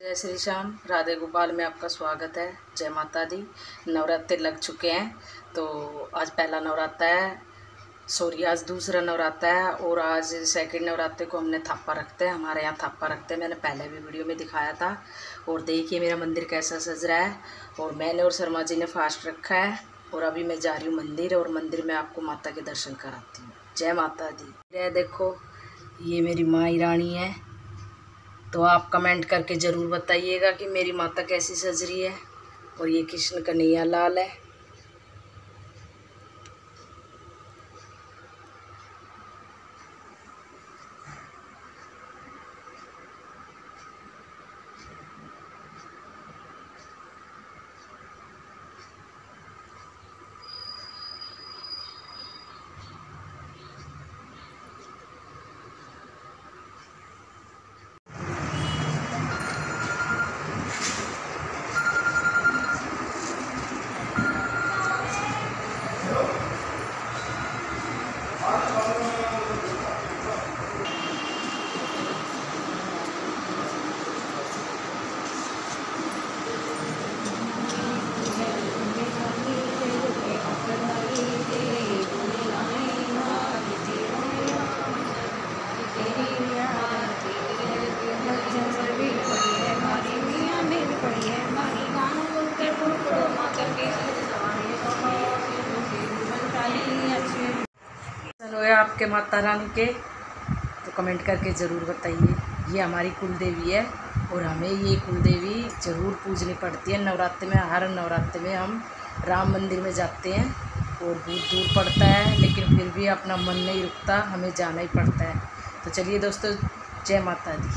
जय श्री श्याम, राधे गोपाल में आपका स्वागत है। जय माता दी। नवरात्रे लग चुके हैं, तो आज पहला नवरात्रा है, सॉरी आज दूसरा नवरात्रा है और आज सेकंड नवरात्रे को हमने थाप्पा रखते हैं। हमारे यहाँ थाप्पा रखते हैं, मैंने पहले भी वीडियो में दिखाया था। और देखिए मेरा मंदिर कैसा सज रहा है। और मैंने और शर्मा जी ने फास्ट रखा है और अभी मैं जा रही हूँ मंदिर, और मंदिर में आपको माता के दर्शन कराती हूँ। जय माता दी। देखो ये मेरी माँ रानी है, तो आप कमेंट करके ज़रूर बताइएगा कि मेरी माता कैसी सज रही है। और ये कृष्ण कन्हैया लाल है। आपके माता रानी के तो कमेंट करके ज़रूर बताइए। ये हमारी कुल देवी है और हमें ये कुल देवी ज़रूर पूजनी पड़ती है। नवरात्रि में, हर नवरात्रि में हम राम मंदिर में जाते हैं और बहुत दूर पड़ता है, लेकिन फिर भी अपना मन नहीं रुकता, हमें जाना ही पड़ता है। तो चलिए दोस्तों, जय माता दी।